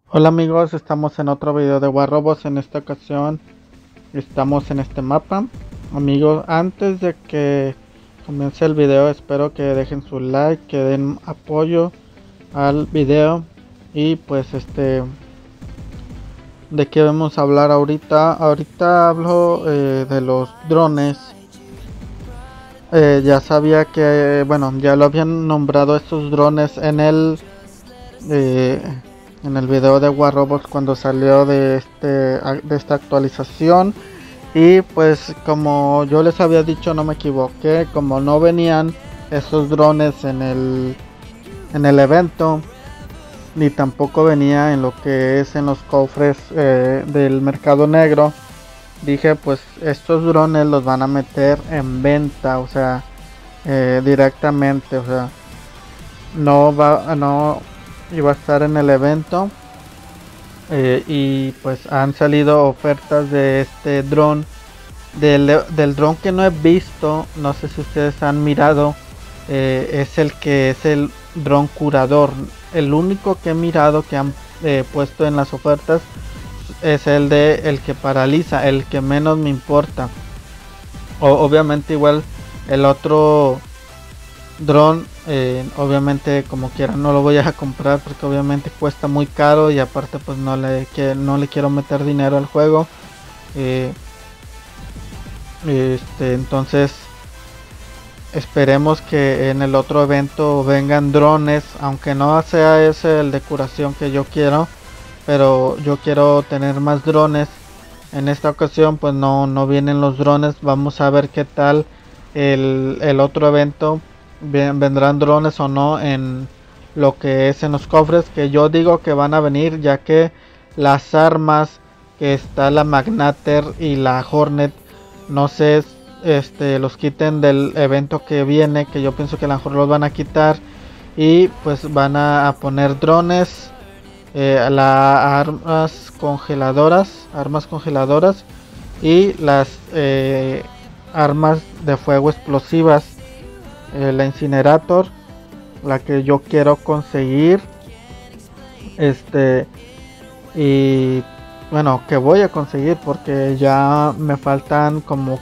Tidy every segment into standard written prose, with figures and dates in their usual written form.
Hola amigos, estamos en otro video de War Robots. En esta ocasión estamos en este mapa. Amigos, antes de que comience el video, espero que dejen su like, que den apoyo al video. Y pues ¿de qué vamos a hablar ahorita? Ahorita hablo de los drones. Ya sabía que, bueno, ya lo habían nombrado estos drones en el video de War Robots cuando salió de esta actualización. Y pues como yo les había dicho, no me equivoqué, como no venían esos drones en el evento, ni tampoco venía en lo que es en los cofres del mercado negro, dije pues estos drones los van a meter en venta, o sea, directamente, o sea, no iba a estar en el evento. Y pues han salido ofertas de este dron, del dron que no he visto, no sé si ustedes han mirado. Es el que es el dron curador. El único que he mirado que han puesto en las ofertas es el que paraliza, el que menos me importa. Obviamente igual el otro dron, obviamente como quiera no lo voy a comprar porque obviamente cuesta muy caro y aparte pues no le quiero meter dinero al juego. Entonces esperemos que en el otro evento vengan drones, aunque no sea ese el de curación que yo quiero, pero yo quiero tener más drones. En esta ocasión pues no vienen los drones. Vamos a ver qué tal el otro evento. Vendrán drones o no en lo que es en los cofres, que yo digo que van a venir, ya que las armas que está la Magnater y la Hornet, no sé, los quiten del evento que viene, que yo pienso que a lo mejor los van a quitar y pues van a poner drones, las armas congeladoras y las armas de fuego explosivas. La Incinerator, la que yo quiero conseguir, y bueno, que voy a conseguir porque ya me faltan como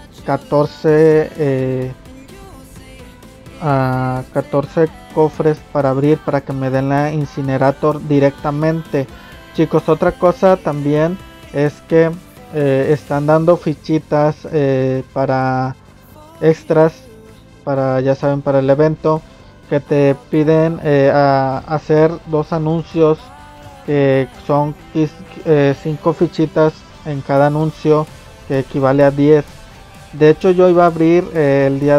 14 cofres para abrir para que me den la Incinerator directamente. Chicos, otra cosa también es que están dando fichitas para extras, para, ya saben, para el evento, que te piden a hacer 2 anuncios que son 5 fichitas en cada anuncio, que equivale a 10. De hecho yo iba a abrir el día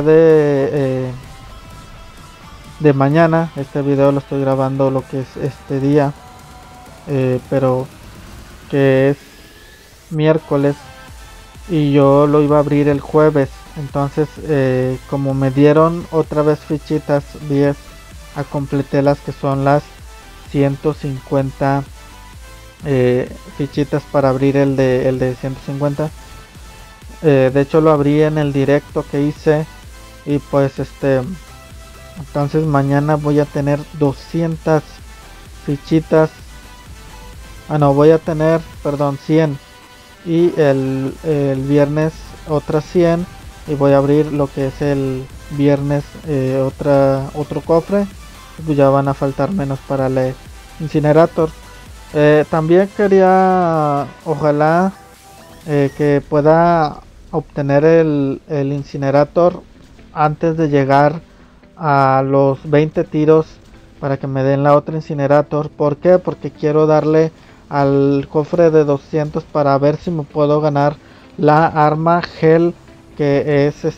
de mañana. Este video lo estoy grabando lo que es este día, pero que es miércoles, y yo lo iba a abrir el jueves. Entonces como me dieron otra vez fichitas 10, a completé las que son las 150 fichitas para abrir el de 150. De hecho lo abrí en el directo que hice, y pues entonces mañana voy a tener 200 fichitas. No, voy a tener, perdón, 100, y el viernes otras 100, y voy a abrir lo que es el viernes otro cofre. Pues ya van a faltar menos para la Incinerator. También quería, ojalá que pueda obtener el Incinerator antes de llegar a los 20 tiros para que me den la otra Incinerator. ¿Por qué? Porque quiero darle al cofre de 200 para ver si me puedo ganar la arma gel, que es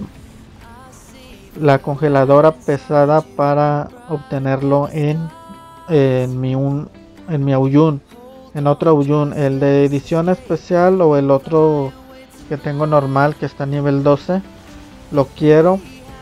la congeladora pesada, para obtenerlo en mi Auyun, en otro Auyun, el de edición especial o el otro que tengo normal, que está a nivel 12. Lo quiero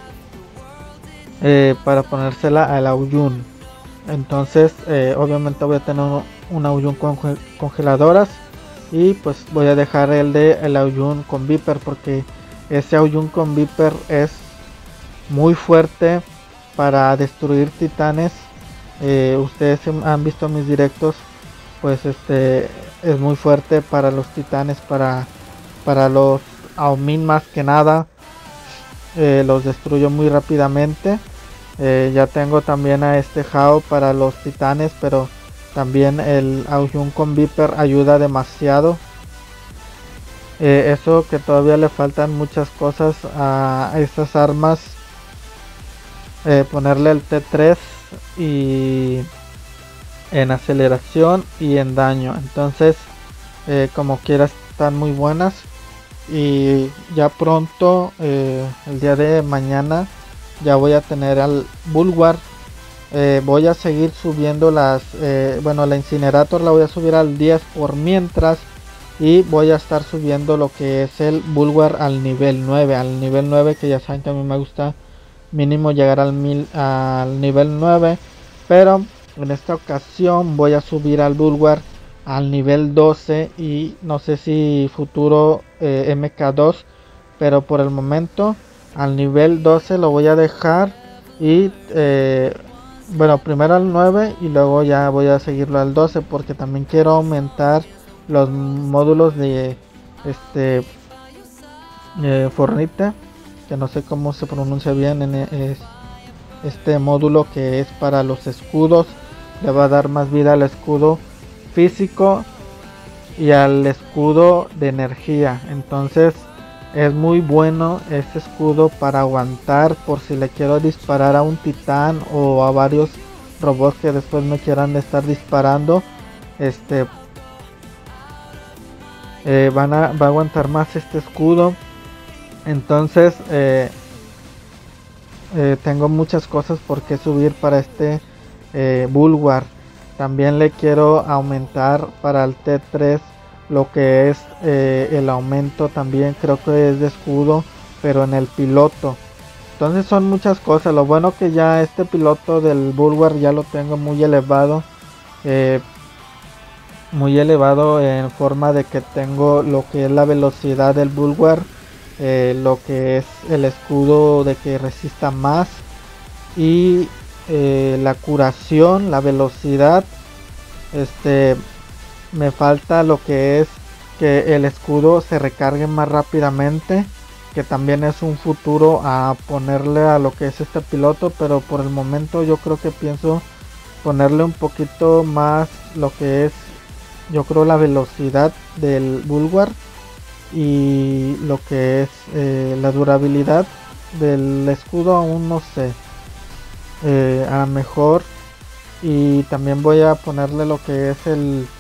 para ponérsela al Auyun. Entonces obviamente voy a tener una Auyun con congeladoras, y pues voy a dejar el Auyun con Viper, porque ese Auyun con Viper es muy fuerte para destruir titanes. Ustedes han visto mis directos pues es muy fuerte para los titanes, para los Aumin más que nada. Los destruyo muy rápidamente. Ya tengo también a este Hao para los titanes, pero también el Aoyun con Viper ayuda demasiado. Eso que todavía le faltan muchas cosas a estas armas. Ponerle el T3 y en aceleración y en daño. Entonces como quiera están muy buenas. Y ya pronto, el día de mañana, ya voy a tener al Bulwark. Voy a seguir subiendo las, bueno, la Incinerator la voy a subir al 10 por mientras. Y voy a estar subiendo lo que es el Bulwark al nivel 9. Al nivel 9, que ya saben que a mí me gusta mínimo llegar al nivel 9. Pero en esta ocasión voy a subir al Bulwark al nivel 12 y no sé si futuro MK2, pero por el momento al nivel 12 lo voy a dejar. Y bueno, primero al 9 y luego ya voy a seguirlo al 12, porque también quiero aumentar los módulos de Fornite, que no sé cómo se pronuncia bien, este módulo que es para los escudos. Le va a dar más vida al escudo físico y al escudo de energía. Entonces es muy bueno este escudo para aguantar por si le quiero disparar a un titán o a varios robots que después me quieran estar disparando. Va a aguantar más este escudo. Entonces tengo muchas cosas por qué subir para este Bulwark. También le quiero aumentar para el T3 lo que es el aumento, también creo que es de escudo, pero en el piloto. Entonces son muchas cosas. Lo bueno que ya este piloto del Bulwark ya lo tengo muy elevado. Muy elevado en forma de que tengo lo que es la velocidad del Bulwark, lo que es el escudo de que resista más, y la curación, la velocidad. Me falta lo que es que el escudo se recargue más rápidamente, que también es un futuro a ponerle a lo que es este piloto, pero por el momento yo creo que pienso ponerle un poquito más lo que es, yo creo, la velocidad del Bulwark y lo que es la durabilidad del escudo, aún no sé, a lo mejor. Y también voy a ponerle lo que es el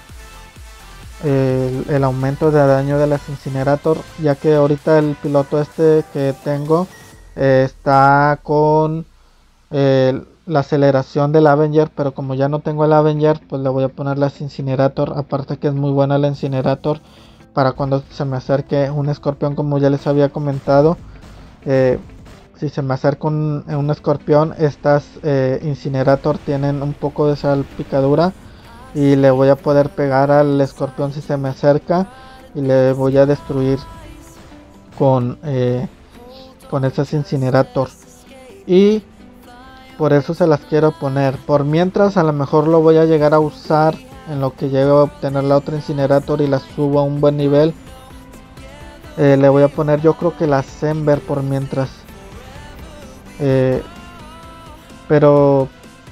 aumento de daño de las Incinerator, ya que ahorita el piloto que tengo está con la aceleración del Avenger, pero como ya no tengo el Avenger, pues le voy a poner las Incinerator. Aparte que es muy buena la Incinerator para cuando se me acerque un escorpión, como ya les había comentado. Si se me acerca un escorpión, estas Incinerator tienen un poco de salpicadura y le voy a poder pegar al escorpión si se me acerca y le voy a destruir con esas Incinerator. Y por eso se las quiero poner. Por mientras a lo mejor lo voy a llegar a usar en lo que llego a obtener la otra Incinerator y la subo a un buen nivel. Le voy a poner, yo creo que la Ember por mientras. Pero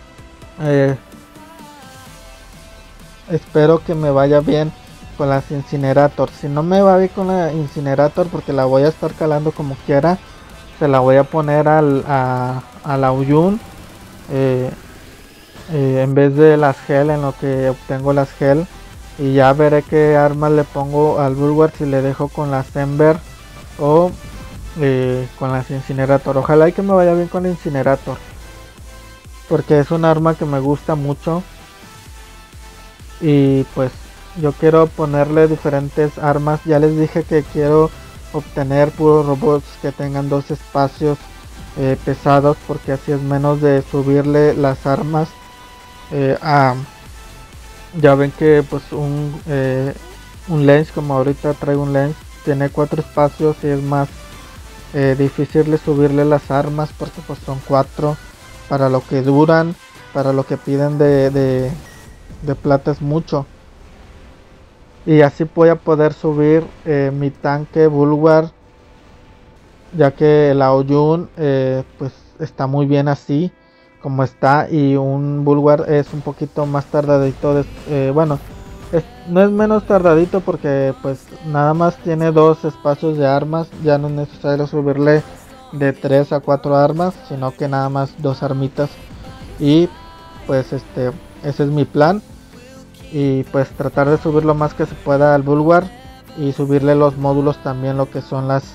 espero que me vaya bien con las Incinerator. Si no me va bien con la Incinerator, porque la voy a estar calando como quiera, se la voy a poner a la Aoyun en vez de las gel, en lo que obtengo las gel. Y ya veré qué armas le pongo al Bulwark, si le dejo con las Ember o con las Incinerator. Ojalá y que me vaya bien con la Incinerator, porque es un arma que me gusta mucho. Y pues yo quiero ponerle diferentes armas. Ya les dije que quiero obtener puros robots que tengan dos espacios pesados, porque así es menos de subirle las armas. Ya ven que pues un lens, como ahorita traigo un lens, tiene 4 espacios y es más difícil de subirle las armas, porque pues son 4. Para lo que duran, para lo que piden de plata es mucho. y así voy a poder subir mi tanque Bulwark, ya que el Aoyun pues está muy bien así como está, y un Bulwark es un poquito más tardadito bueno, no es menos tardadito porque pues nada más tiene 2 espacios de armas, ya no es necesario subirle de 3 a 4 armas, sino que nada más 2 armitas. Y pues ese es mi plan, y pues tratar de subir lo más que se pueda al Bulwark y subirle los módulos también, lo que son las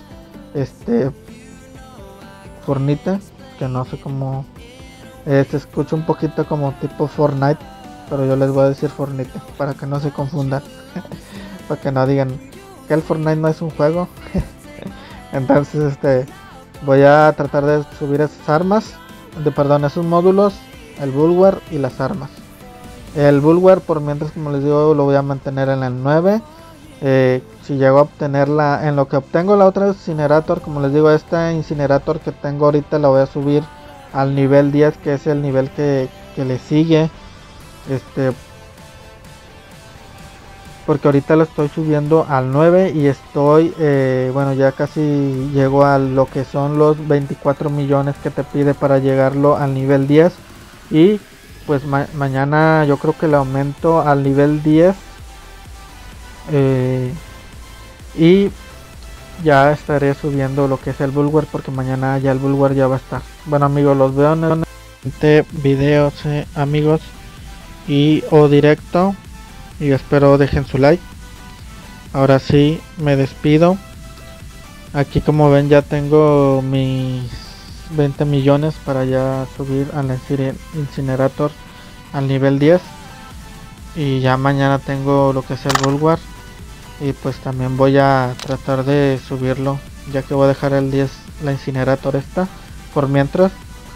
fornitas, que no sé cómo se escucha un poquito como tipo Fortnite, pero yo les voy a decir Fornite para que no se confundan, para que no digan que el Fortnite no es un juego. Entonces voy a tratar de subir esas armas, perdón, esos módulos, el Bulwark y las armas. El Bulwark por mientras, como les digo, lo voy a mantener en el 9. Si llego a obtenerla, en lo que obtengo la otra Incinerator, como les digo, esta Incinerator que tengo ahorita la voy a subir al nivel 10, que es el nivel que le sigue. Porque ahorita lo estoy subiendo al 9 y estoy, bueno, ya casi llego a lo que son los 24 millones que te pide para llegarlo al nivel 10. Y pues mañana yo creo que le aumento al nivel 10. Y ya estaré subiendo lo que es el Bulwark, porque mañana ya el Bulwark ya va a estar. Bueno amigos, los veo en el siguiente video, amigos, y o directo, y espero dejen su like. Ahora sí me despido. Aquí como ven ya tengo mis 20 millones para ya subir al Incinerator al nivel 10, y ya mañana tengo lo que es el Bulwark. Y pues también voy a tratar de subirlo, ya que voy a dejar el 10 la Incinerator esta por mientras.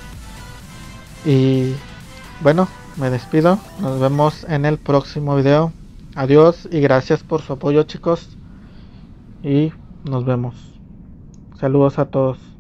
Y bueno, me despido, nos vemos en el próximo video. Adiós y gracias por su apoyo, chicos, y nos vemos. Saludos a todos.